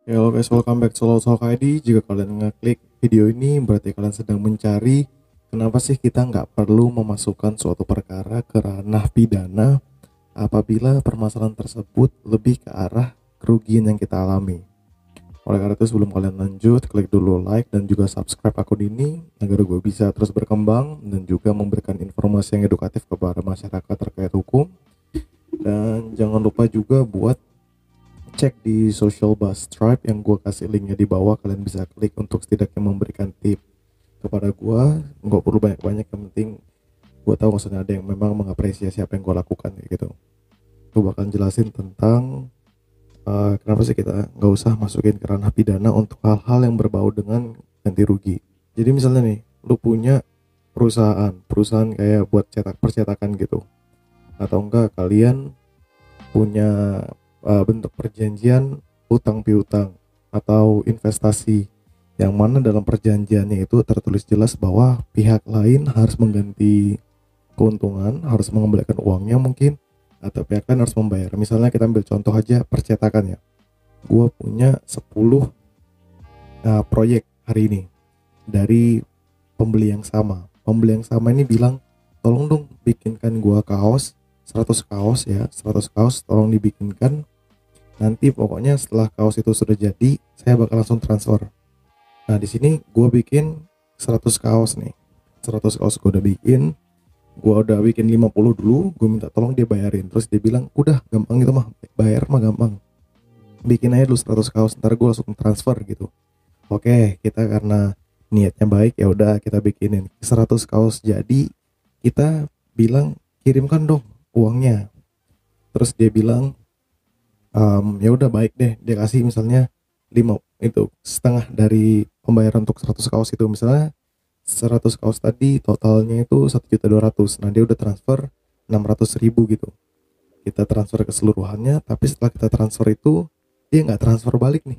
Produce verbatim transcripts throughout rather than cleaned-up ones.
Halo guys, welcome back to Lotso I D. Jika kalian ngeklik video ini, berarti kalian sedang mencari kenapa sih kita nggak perlu memasukkan suatu perkara ke ranah pidana apabila permasalahan tersebut lebih ke arah kerugian yang kita alami. Oleh karena itu, sebelum kalian lanjut, klik dulu like dan juga subscribe akun ini agar gue bisa terus berkembang dan juga memberikan informasi yang edukatif kepada masyarakat terkait hukum. Dan jangan lupa juga buat cek di social bus Stripe yang gue kasih linknya di bawah. Kalian bisa klik untuk setidaknya memberikan tip kepada gue. Nggak perlu banyak-banyak, yang penting gue tahu maksudnya ada yang memang mengapresiasi apa yang gue lakukan kayak gitu. Gue bakal jelasin tentang uh, kenapa sih kita nggak usah masukin ke ranah pidana untuk hal-hal yang berbau dengan ganti rugi. Jadi misalnya nih, lu punya perusahaan perusahaan kayak buat cetak percetakan gitu, atau enggak kalian punya uh, bentuk perjanjian utang piutang atau investasi, yang mana dalam perjanjiannya itu tertulis jelas bahwa pihak lain harus mengganti keuntungan, harus mengembalikan uangnya mungkin, atau pihak lain harus membayar. Misalnya kita ambil contoh aja percetakan ya. Gua punya sepuluh uh, proyek hari ini dari pembeli yang sama. Pembeli yang sama ini bilang, tolong dong bikinkan gua kaos seratus kaos ya, seratus kaos tolong dibikinkan. Nanti pokoknya setelah kaos itu sudah jadi, saya bakal langsung transfer. Nah, di sini gue bikin seratus kaos nih. seratus kaos gue udah bikin. Gue udah bikin lima puluh dulu, gue minta tolong dia bayarin. Terus dia bilang, "Udah, gampang gitu mah. Bayar mah gampang. Bikin aja dulu seratus kaos, ntar gue langsung transfer gitu." Oke, kita karena niatnya baik, ya udah kita bikinin seratus kaos jadi. Kita bilang, "Kirimkan dong uangnya." Terus dia bilang, um, ya udah baik deh, dia kasih misalnya lima itu setengah dari pembayaran untuk seratus kaos itu. Misalnya seratus kaos tadi totalnya itu satu juta dua ratus. Nah, dia udah transfer enam ratus ribu gitu. Kita transfer keseluruhannya, tapi setelah kita transfer itu dia nggak transfer balik nih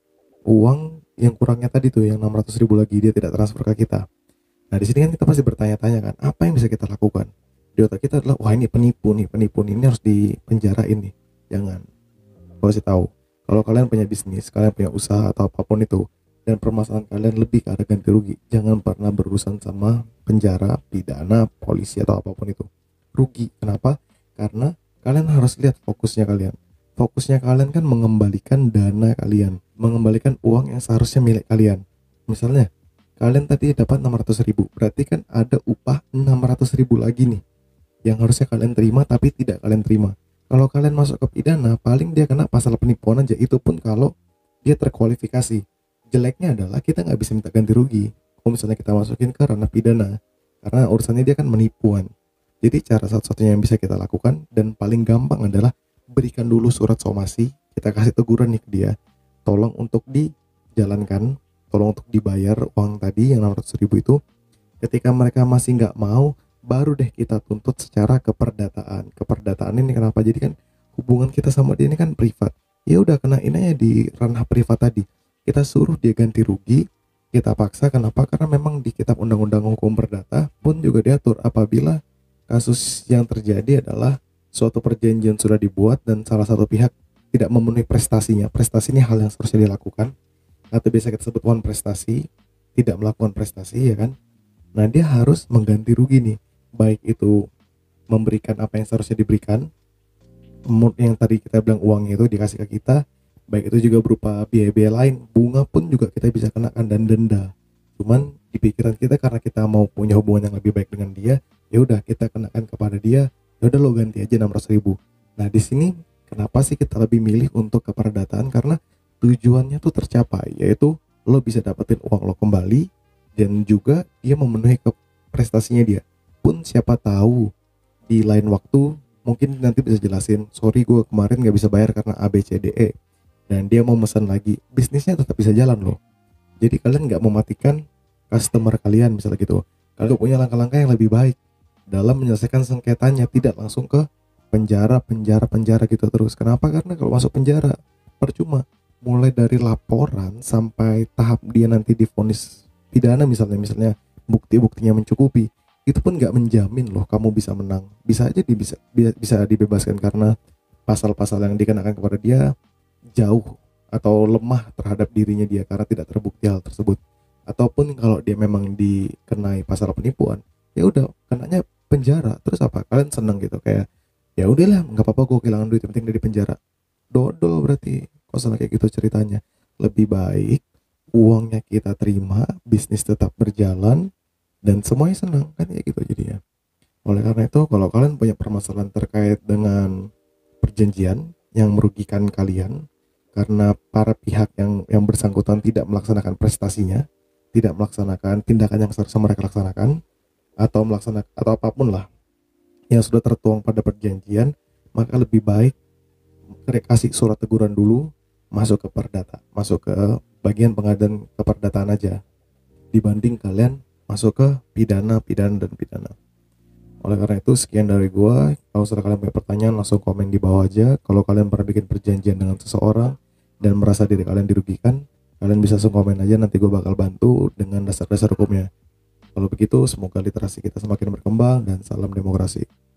uang yang kurangnya tadi tuh, yang enam ratus ribu lagi, dia tidak transfer ke kita. Nah, di sini kan kita pasti bertanya-tanya kan, apa yang bisa kita lakukan? Di otak kita adalah, wah ini penipu nih, penipu nih, ini harus dipenjarain nih. Jangan. Gue kasih tahu, kalau kalian punya bisnis, kalian punya usaha atau apapun itu, dan permasalahan kalian lebih ke arah ganti rugi, jangan pernah berurusan sama penjara, pidana, polisi atau apapun itu. Rugi. Kenapa? Karena kalian harus lihat fokusnya kalian. Fokusnya kalian kan mengembalikan dana kalian, mengembalikan uang yang seharusnya milik kalian. Misalnya, kalian tadi dapat enam ratus ribu, berarti kan ada upah enam ratus ribu lagi nih, yang harusnya kalian terima tapi tidak kalian terima. Kalau kalian masuk ke pidana, paling dia kena pasal penipuan aja, itu pun kalau dia terkualifikasi. Jeleknya adalah kita nggak bisa minta ganti rugi kalau misalnya kita masukin ke ranah pidana, karena urusannya dia kan menipuan. Jadi cara satu-satunya yang bisa kita lakukan dan paling gampang adalah berikan dulu surat somasi. Kita kasih teguran nih ke dia, tolong untuk dijalankan, tolong untuk dibayar uang tadi yang enam ratus ribu itu. Ketika mereka masih nggak mau, baru deh kita tuntut secara keperdataan. Keperdataan ini kenapa? Jadi kan hubungan kita sama dia ini kan privat. Ya udah, kenain aja di ranah privat tadi. Kita suruh dia ganti rugi, kita paksa. Kenapa? Karena memang di kitab undang-undang hukum perdata pun juga diatur apabila kasus yang terjadi adalah suatu perjanjian sudah dibuat dan salah satu pihak tidak memenuhi prestasinya. Prestasi ini hal yang seharusnya dilakukan, atau biasa kita sebut one prestasi, tidak melakukan prestasi, ya kan? Nah, dia harus mengganti rugi nih, baik itu memberikan apa yang seharusnya diberikan, yang tadi kita bilang uangnya itu dikasih ke kita, baik itu juga berupa biaya-biaya lain, bunga pun juga kita bisa kenakan, dan denda. Cuman di pikiran kita, karena kita mau punya hubungan yang lebih baik dengan dia, ya udah kita kenakan kepada dia, ya udah lo ganti aja enam ratus ribu. Nah, di sini kenapa sih kita lebih milih untuk keperdataan? Karena tujuannya tuh tercapai, yaitu lo bisa dapetin uang lo kembali, dan juga dia memenuhi ke prestasinya dia. Pun siapa tahu di lain waktu mungkin nanti bisa jelasin, sorry gue kemarin gak bisa bayar karena A B C D E, dan dia mau pesan lagi, bisnisnya tetap bisa jalan loh. Jadi kalian gak mematikan customer kalian misalnya gitu. Kalian punya langkah-langkah yang lebih baik dalam menyelesaikan sengketanya, tidak langsung ke penjara, penjara, penjara gitu terus. Kenapa? Karena kalau masuk penjara percuma. Mulai dari laporan sampai tahap dia nanti divonis pidana misalnya, misalnya bukti-buktinya mencukupi, itu pun nggak menjamin loh kamu bisa menang. Bisa aja di, bisa bisa dibebaskan karena pasal-pasal yang dikenakan kepada dia jauh atau lemah terhadap dirinya dia karena tidak terbukti hal tersebut. Ataupun kalau dia memang dikenai pasal penipuan, ya udah kenanya penjara. Terus apa? Kalian seneng gitu kayak ya udahlah nggak apa-apa gue kehilangan duit, yang penting dia di penjara. Dodol berarti. Kok sama kayak gitu ceritanya. Lebih baik uangnya kita terima, bisnis tetap berjalan, dan semuanya senang kan ya gitu jadinya. Oleh karena itu, kalau kalian punya permasalahan terkait dengan perjanjian yang merugikan kalian karena para pihak yang yang bersangkutan tidak melaksanakan prestasinya, tidak melaksanakan tindakan yang seharusnya mereka laksanakan, atau melaksanakan atau apapun lah yang sudah tertuang pada perjanjian, maka lebih baik kasih surat teguran dulu, masuk ke perdata, masuk ke bagian pengadilan keperdataan aja, dibanding kalian masuk ke pidana, pidana dan pidana. Oleh karena itu sekian dari gua. Kalau sudah kalian punya pertanyaan langsung komen di bawah aja. Kalau kalian pernah bikin perjanjian dengan seseorang dan merasa diri kalian dirugikan, kalian bisa langsung komen aja, nanti gua bakal bantu dengan dasar-dasar hukumnya. Kalau begitu semoga literasi kita semakin berkembang dan salam demokrasi.